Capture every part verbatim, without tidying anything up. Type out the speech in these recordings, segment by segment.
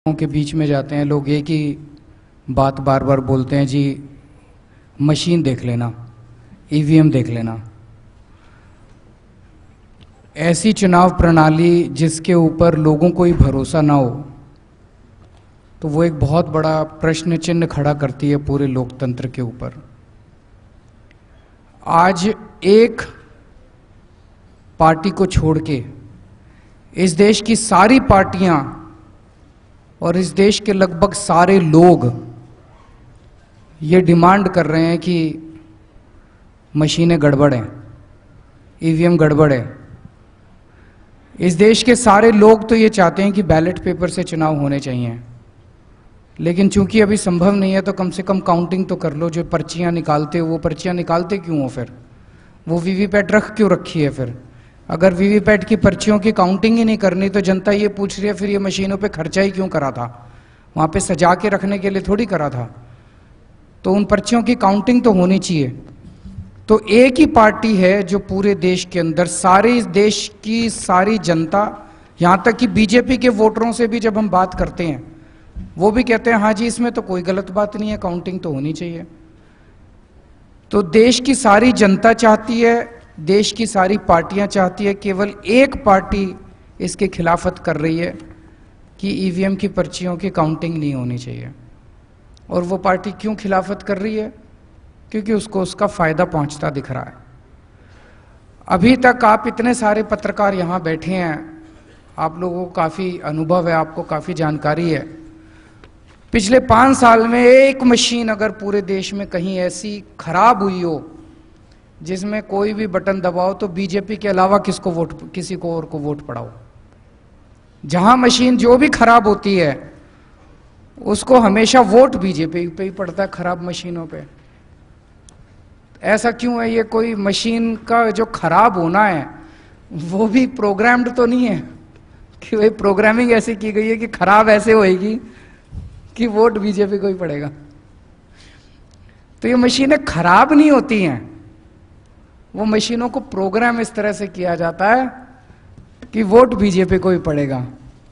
के बीच में जाते हैं लोग, एक ही बात बार बार बोलते हैं, जी मशीन देख लेना, ईवीएम देख लेना। ऐसी चुनाव प्रणाली जिसके ऊपर लोगों को ही भरोसा ना हो, तो वो एक बहुत बड़ा प्रश्न चिन्ह खड़ा करती है पूरे लोकतंत्र के ऊपर। आज एक पार्टी को छोड़ के इस देश की सारी पार्टियां और इस देश के लगभग सारे लोग ये डिमांड कर रहे हैं कि मशीनें गड़बड़ हैं, ईवीएम गड़बड़ है। इस देश के सारे लोग तो ये चाहते हैं कि बैलेट पेपर से चुनाव होने चाहिए, लेकिन चूंकि अभी संभव नहीं है तो कम से कम काउंटिंग तो कर लो। जो पर्चियां निकालते हो वो पर्चियां निकालते क्यों हो? फिर वो वीवीपैट रख क्यों रखी है? फिर अगर वीवीपैट की पर्चियों की काउंटिंग ही नहीं करनी तो जनता ये पूछ रही है फिर ये मशीनों पे खर्चा ही क्यों करा था? वहां पे सजा के रखने के लिए थोड़ी करा था। तो उन पर्चियों की काउंटिंग तो होनी चाहिए। तो एक ही पार्टी है जो पूरे देश के अंदर सारे इस देश की सारी जनता, यहां तक कि बीजेपी के वोटरों से भी जब हम बात करते हैं वो भी कहते हैं हाँ जी इसमें तो कोई गलत बात नहीं है, काउंटिंग तो होनी चाहिए। तो देश की सारी जनता चाहती है, देश की सारी पार्टियां चाहती है, केवल एक पार्टी इसके खिलाफत कर रही है कि ईवीएम की पर्चियों की काउंटिंग नहीं होनी चाहिए। और वो पार्टी क्यों खिलाफत कर रही है? क्योंकि उसको उसका फायदा पहुंचता दिख रहा है। अभी तक आप इतने सारे पत्रकार यहां बैठे हैं, आप लोगों को काफी अनुभव है, आपको काफी जानकारी है। पिछले पांच साल में एक मशीन अगर पूरे देश में कहीं ऐसी खराब हुई हो जिसमें कोई भी बटन दबाओ तो बीजेपी के अलावा किसको वोट, किसी को और को वोट पड़ाओ, जहां मशीन जो भी खराब होती है उसको हमेशा वोट बीजेपी पे ही पड़ता है, खराब मशीनों पे। ऐसा क्यों है? ये कोई मशीन का जो खराब होना है वो भी प्रोग्राम्ड तो नहीं है कि भाई प्रोग्रामिंग ऐसी की गई है कि खराब ऐसे होएगी कि वोट बीजेपी को ही पड़ेगा। तो ये मशीनें खराब नहीं होती हैं, वो मशीनों को प्रोग्राम इस तरह से किया जाता है कि वोट बीजेपी को ही पड़ेगा।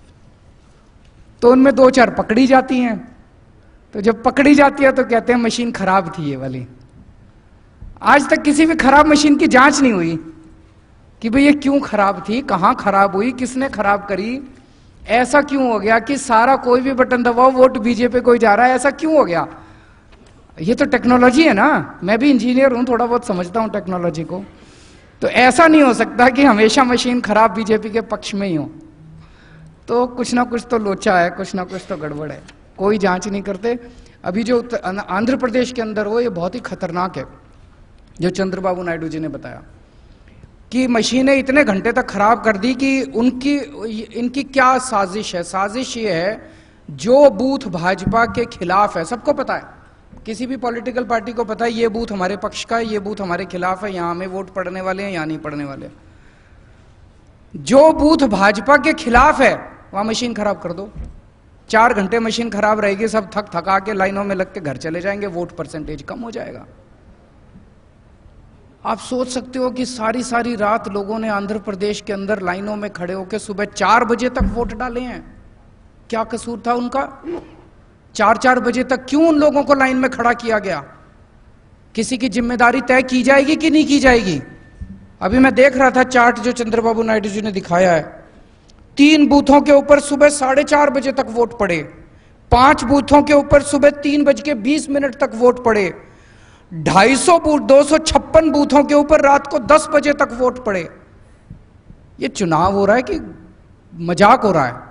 तो उनमें दो चार पकड़ी जाती हैं, तो जब पकड़ी जाती है तो कहते हैं मशीन खराब थी ये वाली। आज तक किसी भी खराब मशीन की जांच नहीं हुई कि भाई ये क्यों खराब थी, कहां खराब हुई, किसने खराब करी, ऐसा क्यों हो गया कि सारा कोई भी बटन दबाओ वोट बीजेपी को ही जा रहा है, ऐसा क्यों हो गया? ये तो टेक्नोलॉजी है ना, मैं भी इंजीनियर हूं, थोड़ा बहुत समझता हूं टेक्नोलॉजी को। तो ऐसा नहीं हो सकता कि हमेशा मशीन खराब बीजेपी के पक्ष में ही हो। तो कुछ ना कुछ तो लोचा है, कुछ ना कुछ तो गड़बड़ है, कोई जांच नहीं करते। अभी जो आंध्र प्रदेश के अंदर हो, ये बहुत ही खतरनाक है, जो चंद्रबाबू नायडू जी ने बताया कि मशीनें इतने घंटे तक खराब कर दी कि उनकी इनकी क्या साजिश है। साजिश ये है, जो बूथ भाजपा के खिलाफ है, सबको पता है, किसी भी पॉलिटिकल पार्टी को पता है ये बूथ हमारे पक्ष का है, ये बूथ हमारे खिलाफ है, यहां हमें वोट पड़ने वाले हैं, यहां नहीं पड़ने वाले। जो बूथ भाजपा के खिलाफ है वहां मशीन खराब कर दो, चार घंटे मशीन खराब रहेगी, सब थक थका के लाइनों में लग के घर चले जाएंगे, वोट परसेंटेज कम हो जाएगा। आप सोच सकते हो कि सारी सारी रात लोगों ने आंध्र प्रदेश के अंदर लाइनों में खड़े होकर सुबह चार बजे तक वोट डाले हैं। क्या कसूर था उनका? चार चार बजे तक क्यों उन लोगों को लाइन में खड़ा किया गया? किसी की जिम्मेदारी तय की जाएगी कि नहीं की जाएगी? अभी मैं देख रहा था चार्ट जो चंद्रबाबू नायडू जी ने दिखाया है, तीन बूथों के ऊपर सुबह साढ़े चार बजे तक वोट पड़े, पांच बूथों के ऊपर सुबह तीन बज के बीस मिनट तक वोट पड़े, ढाई सौ बूथ दो सौ छप्पन बूथों के ऊपर रात को दस बजे तक वोट पड़े। ये चुनाव हो रहा है कि मजाक हो रहा है?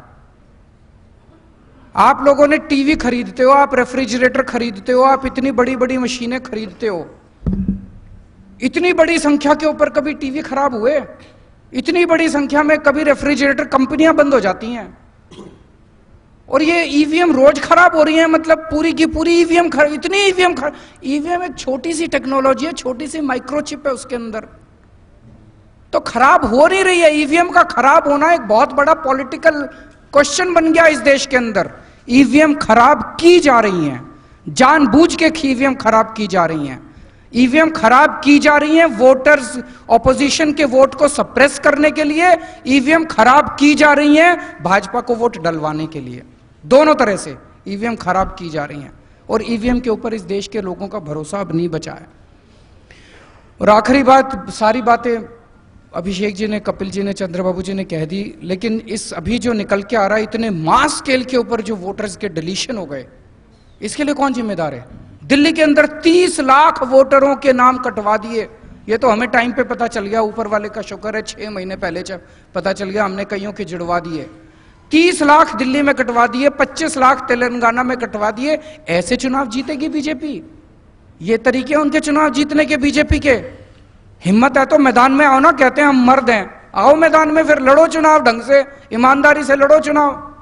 आप लोगों ने टीवी खरीदते हो, आप रेफ्रिजरेटर खरीदते हो, आप इतनी बड़ी बड़ी मशीनें खरीदते हो, इतनी बड़ी संख्या के ऊपर कभी टीवी खराब हुए? इतनी बड़ी संख्या में कभी रेफ्रिजरेटर कंपनियां बंद हो जाती हैं? और ये ईवीएम रोज खराब हो रही है, मतलब पूरी की पूरी ईवीएम खराब, इतनी ईवीएम खराब। ईवीएम एक छोटी सी टेक्नोलॉजी है, छोटी सी माइक्रोचिप है उसके अंदर, तो खराब हो नहीं रही है। ईवीएम का खराब होना एक बहुत बड़ा पॉलिटिकल क्वेश्चन बन गया इस देश के अंदर। ईवीएम खराब की जा रही हैं, जानबूझ के ईवीएम खराब की जा रही हैं। ईवीएम खराब की जा रही हैं वोटर्स, ऑपोजिशन के वोट को सप्रेस करने के लिए ईवीएम खराब की जा रही हैं भाजपा को वोट डलवाने के लिए। दोनों तरह से ईवीएम खराब की जा रही हैं और ईवीएम के ऊपर इस देश के लोगों का भरोसा अब नहीं बचा है। और आखिरी बात, सारी बातें अभिषेक जी ने, कपिल जी ने, चंद्रबाबू जी ने कह दी, लेकिन इस अभी जो निकल के आ रहा है इतने मास स्केल के ऊपर जो वोटर्स के डिलीशन हो गए, इसके लिए कौन जिम्मेदार है? दिल्ली के अंदर तीस लाख वोटरों के नाम कटवा दिए। ये तो हमें टाइम पे पता चल गया, ऊपर वाले का शुक्र है, छह महीने पहले जब पता चल गया, हमने कईयों के जुड़वा दिए। तीस लाख दिल्ली में कटवा दिए, पच्चीस लाख तेलंगाना में कटवा दिए। ऐसे चुनाव जीतेगी बीजेपी? ये तरीके उनके चुनाव जीतने के बीजेपी के? हिम्मत है तो मैदान में आओ ना, कहते हैं हम मर्द हैं, आओ मैदान में, फिर लड़ो चुनाव, ढंग से ईमानदारी से लड़ो चुनाव।